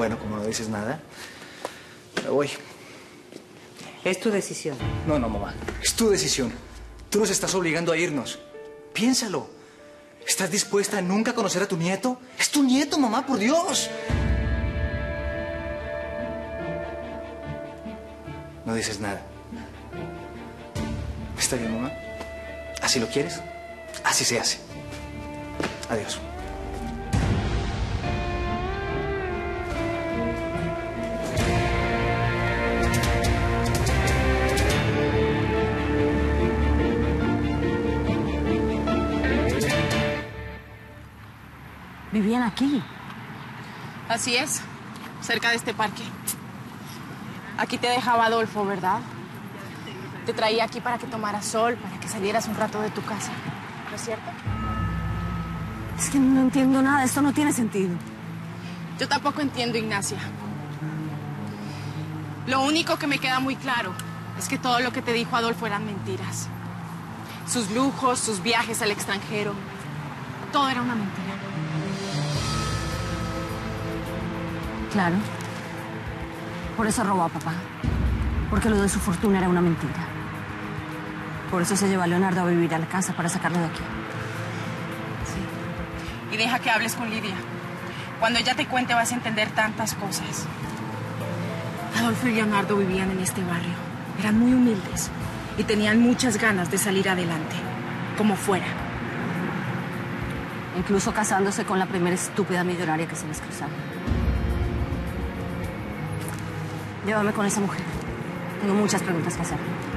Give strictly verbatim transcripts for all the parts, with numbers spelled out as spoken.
Bueno, como no dices nada, me voy. Es tu decisión. No, no, mamá. Es tu decisión. Tú nos estás obligando a irnos. Piénsalo. ¿Estás dispuesta a nunca conocer a tu nieto? Es tu nieto, mamá, por Dios. No dices nada. Está bien, mamá. ¿Así lo quieres? Así se hace. Adiós. Vivían aquí. Así es, cerca de este parque. Aquí te dejaba Adolfo, ¿verdad? Te traía aquí para que tomaras sol, para que salieras un rato de tu casa. ¿No es cierto? Es que no entiendo nada, esto no tiene sentido. Yo tampoco entiendo, Ignacia. Lo único que me queda muy claro es que todo lo que te dijo Adolfo eran mentiras. Sus lujos, sus viajes al extranjero, todo era una mentira. Claro. Por eso robó a papá. Porque lo de su fortuna era una mentira. Por eso se llevó a Leonardo a vivir a la casa para sacarlo de aquí. Sí. Y deja que hables con Lidia. Cuando ella te cuente vas a entender tantas cosas. Adolfo y Leonardo vivían en este barrio. Eran muy humildes y tenían muchas ganas de salir adelante, como fuera. Incluso casándose con la primera estúpida millonaria que se les cruzaba. Llévame con esa mujer. Tengo muchas preguntas que hacer.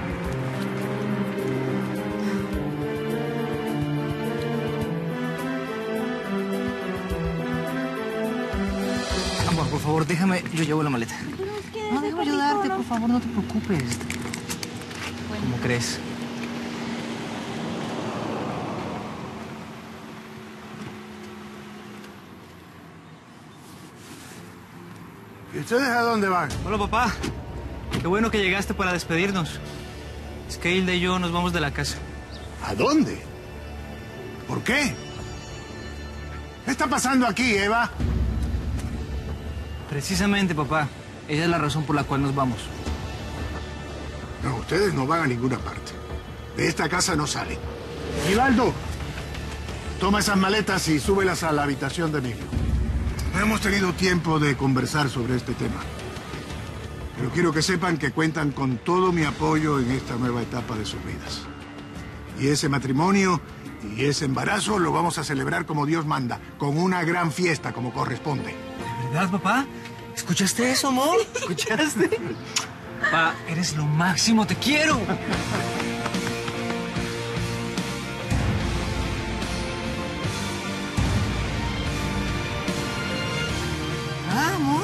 Amor, por favor, déjame. Yo llevo la maleta. No, déjame ayudarte, por favor, no te preocupes. ¿Cómo crees? ¿Y ustedes a dónde van? Hola, papá. Qué bueno que llegaste para despedirnos. Es que Hilda y yo nos vamos de la casa. ¿A dónde? ¿Por qué? ¿Qué está pasando aquí, Eva? Precisamente, papá. Esa es la razón por la cual nos vamos. No, ustedes no van a ninguna parte. De esta casa no salen. Givaldo, toma esas maletas y súbelas a la habitación de Emilio. No hemos tenido tiempo de conversar sobre este tema. Pero quiero que sepan que cuentan con todo mi apoyo en esta nueva etapa de sus vidas. Y ese matrimonio y ese embarazo lo vamos a celebrar como Dios manda, con una gran fiesta como corresponde. ¿De verdad, papá? ¿Escuchaste eso, amor? ¿Escuchaste? Papá, eres lo máximo, te quiero. Ah, amor.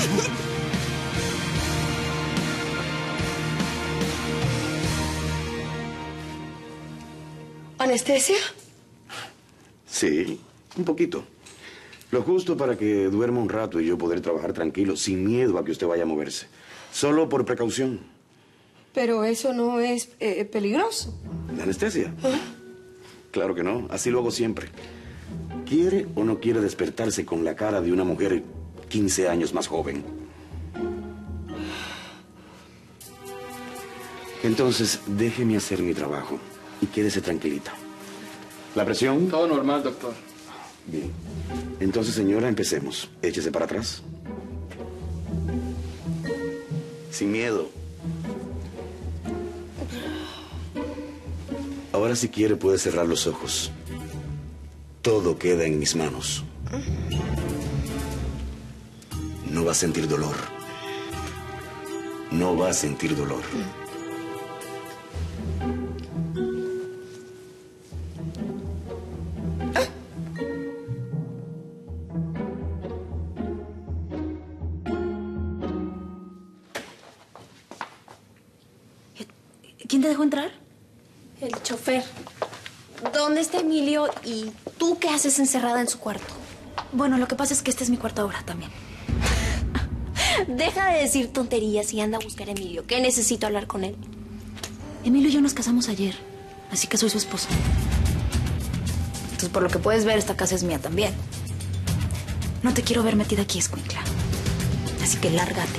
¿Anestesia? Sí, un poquito. Lo justo para que duerma un rato y yo poder trabajar tranquilo, sin miedo a que usted vaya a moverse. Solo por precaución. Pero eso no es eh, peligroso. ¿La anestesia? ¿Ah? Claro que no, así lo hago siempre. ¿Quiere o no quiere despertarse con la cara de una mujer quince años más joven? Entonces, déjeme hacer mi trabajo y quédese tranquilita. ¿La presión? Todo normal, doctor. Bien. Entonces, señora, empecemos. Échese para atrás. Sin miedo. Ahora, si quiere, puede cerrar los ojos. Todo queda en mis manos. No va a sentir dolor. No va a sentir dolor. ¿Quién te dejó entrar? El chofer. ¿Dónde está Emilio y tú qué haces encerrada en su cuarto? Bueno, lo que pasa es que este es mi cuarto ahora también. Deja de decir tonterías y anda a buscar a Emilio, que necesito hablar con él. Emilio y yo nos casamos ayer, así que soy su esposa. Entonces, por lo que puedes ver, esta casa es mía también. No te quiero ver metida aquí, escuincla. Así que lárgate.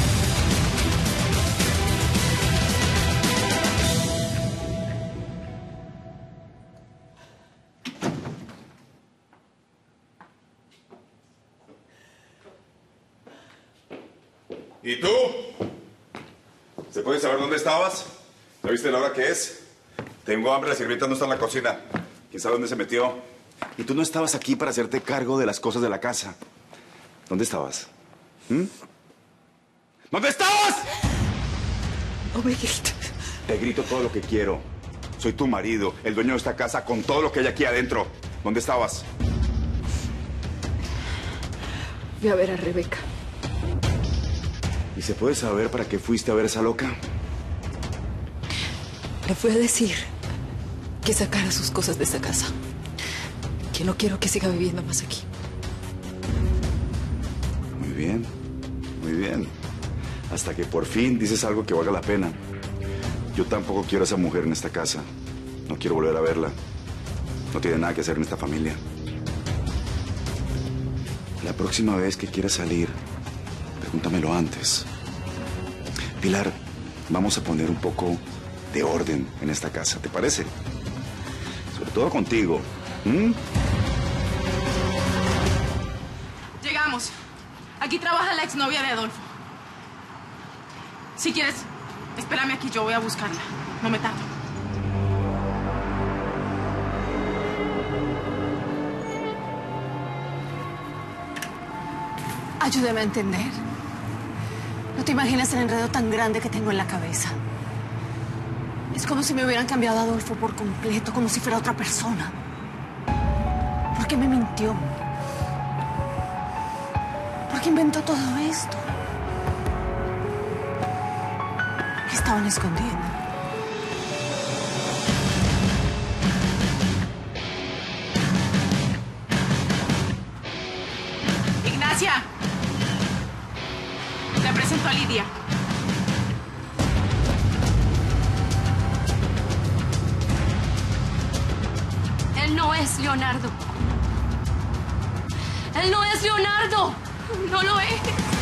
¿Y tú? ¿Se puede saber dónde estabas? ¿Ya viste la hora que es? Tengo hambre, la sirvienta no está en la cocina. ¿Quién sabe dónde se metió? Y tú no estabas aquí para hacerte cargo de las cosas de la casa. ¿Dónde estabas? ¿Mm? ¿Dónde estabas? No me grites. Te grito todo lo que quiero. Soy tu marido, el dueño de esta casa, con todo lo que hay aquí adentro. ¿Dónde estabas? Voy a ver a Rebeca. ¿Y se puede saber para qué fuiste a ver a esa loca? Le fui a decir que sacara sus cosas de esa casa. Que no quiero que siga viviendo más aquí. Muy bien, muy bien. Hasta que por fin dices algo que valga la pena. Yo tampoco quiero a esa mujer en esta casa. No quiero volver a verla. No tiene nada que hacer en esta familia. La próxima vez que quieras salir, pregúntamelo antes. Pilar, vamos a poner un poco de orden en esta casa, ¿te parece? Sobre todo contigo. ¿Mm? Llegamos. Aquí trabaja la exnovia de Adolfo. Si quieres, espérame aquí, yo voy a buscarla. No me tardo. Ayúdame a entender. No te imaginas el enredo tan grande que tengo en la cabeza. Es como si me hubieran cambiado a Adolfo por completo, como si fuera otra persona. ¿Por qué me mintió? ¿Por qué inventó todo esto? ¿Qué estaban escondiendo? Ignacia. Te presento a Lidia. Él no es Leonardo. Él no es Leonardo. No lo es.